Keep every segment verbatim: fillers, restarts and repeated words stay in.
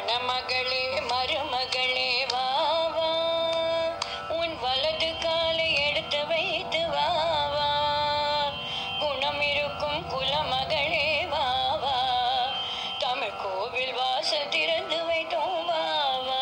மணமகளே மருமகளே வா வா, உன் வலது காலை எடுத்து வைத்து வா வா, குணம் இருக்கும் குலமகளே வா வா, தமிழ் கோவில் வாசல் திறந்து வைத்தோம் வா வா.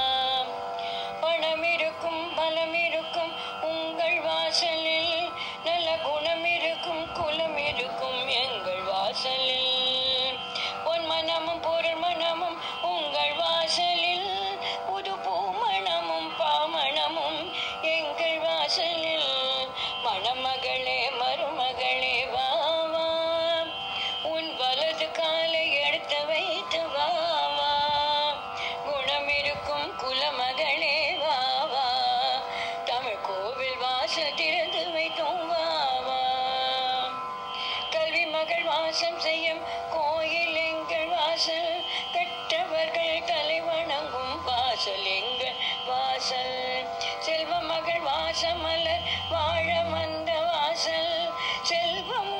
பணம் இருக்கும் பலம் இருக்கும் உங்கள் வாசலில், நல்ல குணம் இருக்கும் குலம் இருக்கும் எங்கள் வாசலில், பொன் மனமும் பொருள் மனமும் உங்கள் வாசலில், புது பூமணமும் பாமணமும் எங்கள் வாசலில். மணமகளே மருமகளே வா வா, உன் வலது காலை எடுத்து வைத்து வா வா, குணம் இருக்கும் குலமகளே வா வா, தமிழ் கோவில் வாசல் திறந்து வைத்தோம் வா வா. கல்வி மகள் வாசம் செய்யும் கோயில் எங்கள் வாசல், கற்றவர்கள் தலை வணங்கும் வாசல் எங்கள் வாசல், செல்வ மகள் வாசமலர் வாழ வந்த வாசல், செல்வம்